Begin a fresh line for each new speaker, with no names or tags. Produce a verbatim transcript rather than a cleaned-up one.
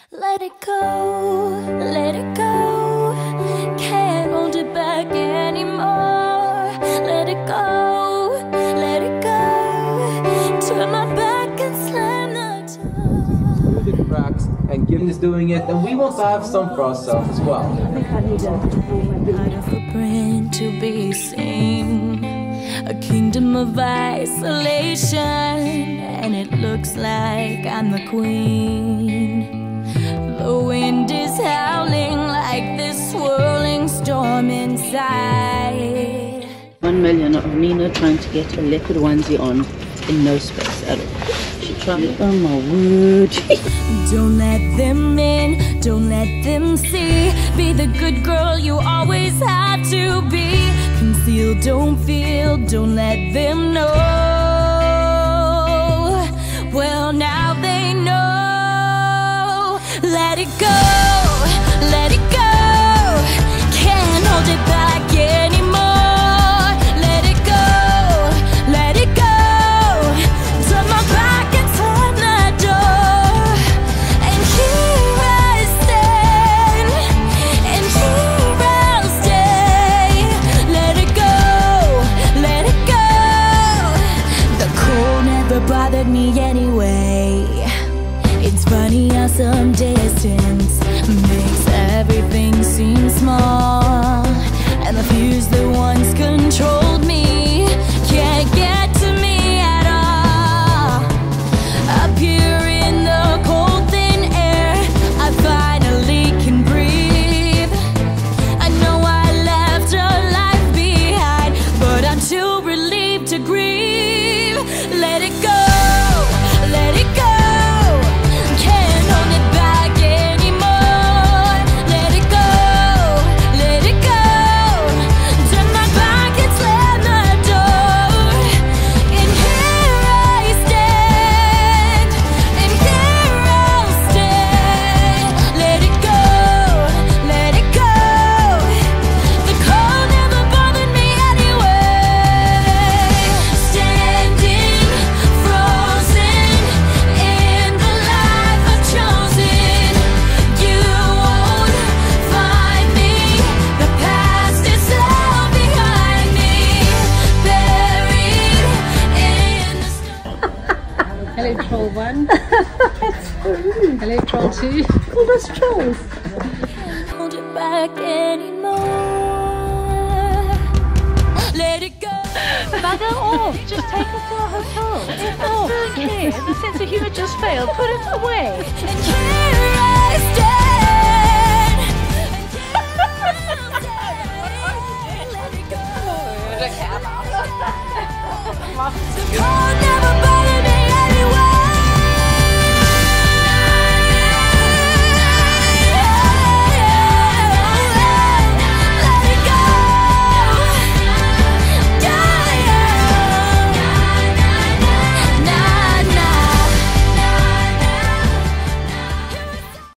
Let it go, let it go. Can't hold it back anymore. Let it go, let it go. Turn my back and slam the door.
Through the cracks, and Gillian is doing it, and we want to have some for ourselves as well.
Hide a footprint to be seen. A kingdom of isolation, and it looks like I'm the queen. The wind is howling like this swirling storm inside.
One million of Nina trying to get a leopard onesie on in no space at all. She tried, oh my word.
Don't let them in, don't let them see. Be the good girl you always had to be. Conceal, don't feel, don't let them know. Well, now they know. Let it go, let it go. Can't hold it back anymore. Let it go, let it go. Turn my back and slam that door. And here I stand, and here I'll stay. Let it go, let it go. The cold never bothered me anyway. It's funny how some distance makes everything seem small, and the fears that once controlled me can't get to me at all. Up here in the cold thin air, I finally can breathe. I know I left a life behind, but I'm too relieved to grieve. Let it go, let it go.
Hello troll one. Hello troll two.
All those trolls.
Hold it back anymore. Let it go.
Bugger off. Just take her to a hotel. It's off. Okay. The sense of humour just failed. Put it away.
And here I stand. Let it go. The cold never